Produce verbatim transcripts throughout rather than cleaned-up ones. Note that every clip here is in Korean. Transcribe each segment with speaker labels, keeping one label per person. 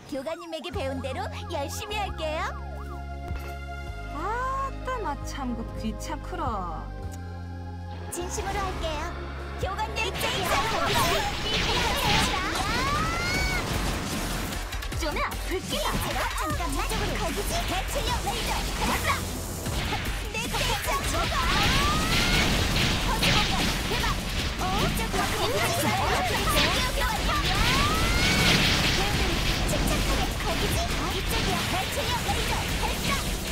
Speaker 1: 교관님에게 배운 대로 열심히 할게요.
Speaker 2: 아따 나 참 그 귀찮구러.
Speaker 1: 진심으로 할게요. 교관님 입장이야.
Speaker 2: 좀 아플게요.
Speaker 1: 잠깐만. 거기지? 대출력 레이저. 맞다. 내 대장 저거. 거기공간 대박. 어? 이쪽으로 침착하게. 거기지? 이쪽이야. 대출력 레이저. 발사.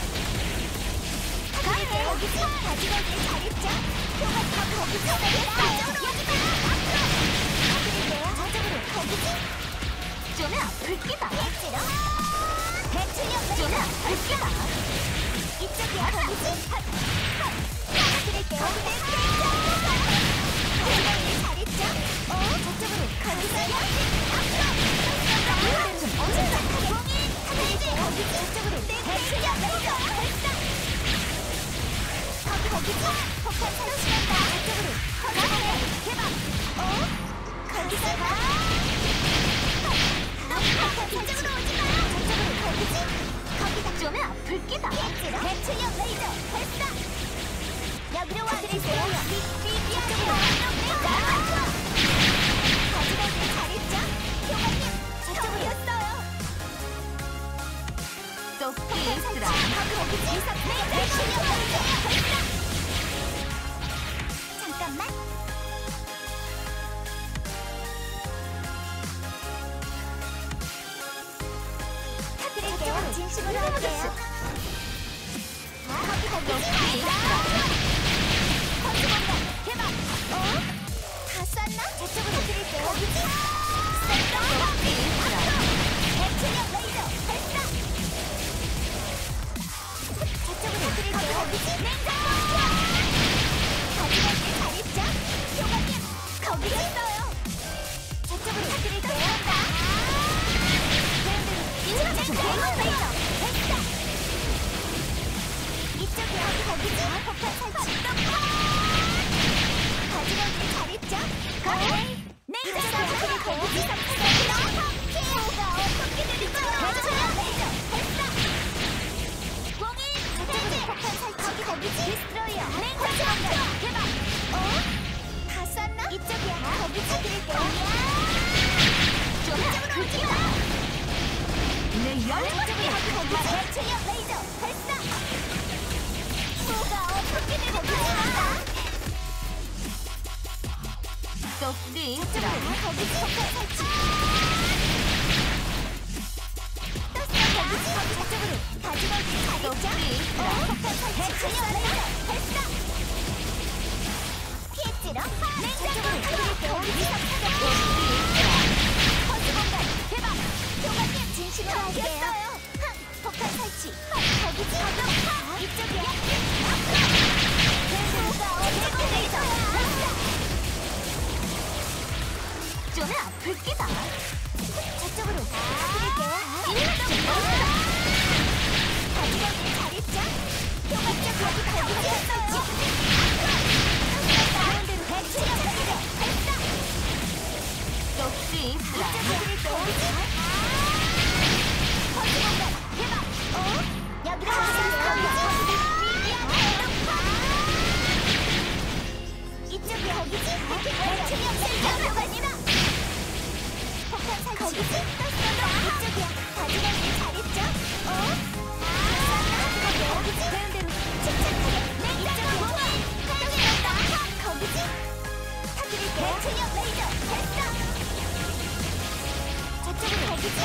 Speaker 1: 거기지? 가지가지 잘했죠? 교관 다 거기지? 이쪽으로 오지 마. 앞으로. 가드릴게요. 저쪽으로. 거기지?
Speaker 2: 좀 아플게다.
Speaker 1: 대치로. 대출력
Speaker 2: 좀
Speaker 1: 레이저.
Speaker 2: 아플게다.
Speaker 1: 이쪽이야. 거기지? 가드릴게요. 거기 내 대장. 잘했죠? 어? 저쪽으로. 거기서요? 앞으로. 좀 침착하게. 거기지? 거기지? 저쪽으로. 내 대출력 레이저. 발사. 거기 거기지? 폭탄 사용시간다. 저쪽으로. 거기서요. 대박. 어? 거기서 가. 이쪽으로 오지 마. 저쪽으로. 거기지? 거기다.
Speaker 2: 좀 아플게다.
Speaker 1: 대출력 레이저 발사. 여기로 와드리세요. 이쪽으로. 가지가지 잘했죠? 교관님 저쪽이었어요.
Speaker 2: 또 피스라.
Speaker 1: 거기지? 대출력 레이저 발사. 잠깐만. 타드릴게요. 진심으로 할게요. 거기 거기. 거기공간 대박. 어? 다 쐈나? 저쪽으로 드릴게요. 거기지? 쐈다. 대출력 레이저 발사. 저쪽으로 드릴게요. 거기지? 냉장고. 가지가지 잘했죠? 교관님 거기로 있어요. 저쪽으로 드릴게요. 냉장고 레이저 발사. 이쪽이야. 거기지? 폭탄 설치. 가지가지 잘했죠? 거기. 냉장고 거기지? 뭐가 어떻게 들리죠? 대출력 레이저 발사. 공인 저쪽으로 폭탄 설치. 거기 거기지? 디스트로이어. 냉장고 대박. 어? 다 쐈나? 이쪽이야. 거기지? 드릴게요.
Speaker 2: 좀 아플게다. 내 열정이
Speaker 1: 거기지? 대출력 레이저 발사. 뭐가 어떻게 되는 거야?
Speaker 2: 또 피스라.
Speaker 1: 거기지? 폭탄 설치. 떴어. 거기지? 거기 저쪽으로. 가지가지
Speaker 2: 또
Speaker 1: 잘했죠?
Speaker 2: 피스라.
Speaker 1: 어? 폭탄 설치. 대출력 레이저 발사. 피했지롱? 냉장고 드릴게요. 거기지? 거기공간 대박. 교관님 진심으로 할게요. 폭탄 설치. 거기지? 이쪽이야. 뭐가 어떻게 레이저 발사.
Speaker 2: 좀 아플게다.
Speaker 1: 저쪽으로 드릴게요. 가지가지 잘했죠? 교관님 거기 거기 했어요. 다른 대로 대출력 레이저 발사.
Speaker 2: 또 피스라.
Speaker 1: 드릴게요. 거기공간 대박. 어? 여기로 와주세요. 이쪽이 거기지? 대출력 레이저 교관님아. 폭탄 설치. 거기지? 떴어. 이쪽이야. 가지가지 잘했죠? 어? 거기지? 배운 대로 침착하게. 냉장고 공인. 가동해간다. 거기지? 타드릴게요. 대출력 레이저 발사. 저쪽으로 거기지?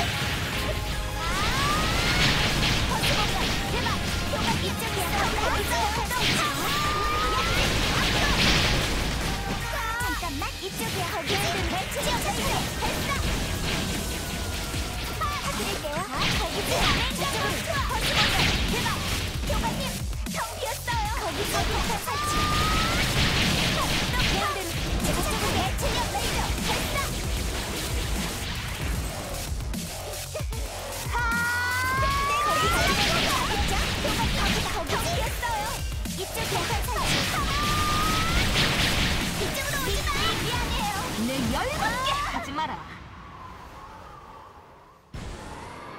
Speaker 1: 거기공간 대박. 교관 이쪽이야. 거기서 가동차. 잠깐만. 이쪽이야. 거기지? 대출력 레이저 발사. 타드릴게요. 거기지? 저쪽으로. 거기공간 대박. 교관님 텅 비었어요. 거기서 폭탄 설치. 배운 대로 저쪽으로 대출력 레이저 발사.
Speaker 2: 내 열받게 하지 마라.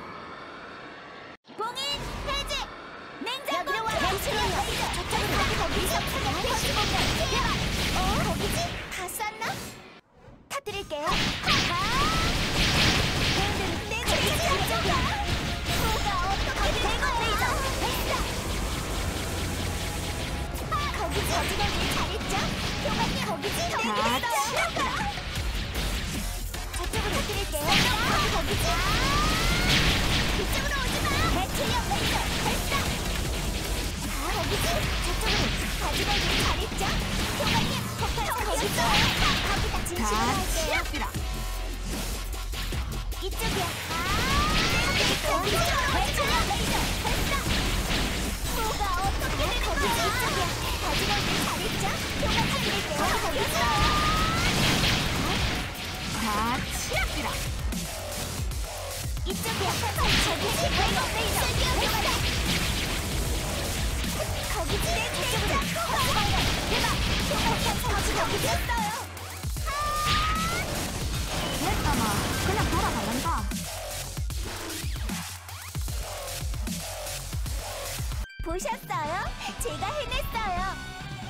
Speaker 1: 미석 사격 패시 공격. 어? 거기지? 다 쐈나? 터뜨릴게요. 배우들은 내 제일 안정이야. 뭐가 어떻게 된 거야? 거기 저지가니 잘했죠? 교관님 거기지? 네, 그랬어요. 저쪽으로 드릴게요. 거기 거기지? 이쪽으로 오지 마. 대출력 레이저 발사. 아 거기지? 저쪽으로. 저지가니 잘했죠? 교관님 폭발 거기지? 거기다 진실을 할게요.
Speaker 2: 치아비라.
Speaker 1: 이쪽이야. 아, 네, 거기죠. 대출력 레이저 발사. 뭐가 어떻게 된 거야? 이쪽이야. 거지가니 잘했죠? 교관님 드릴게요. 거기죠.
Speaker 2: 다 치아비라.
Speaker 1: 이쪽이야. 저기지. 레이저 레이저. 거기지. 저쪽으로. 대박. 거기 거기지. 했어요.
Speaker 2: 됐다마. 그냥 돌아갈란다.
Speaker 1: 보셨어요? 제가 해냈어요.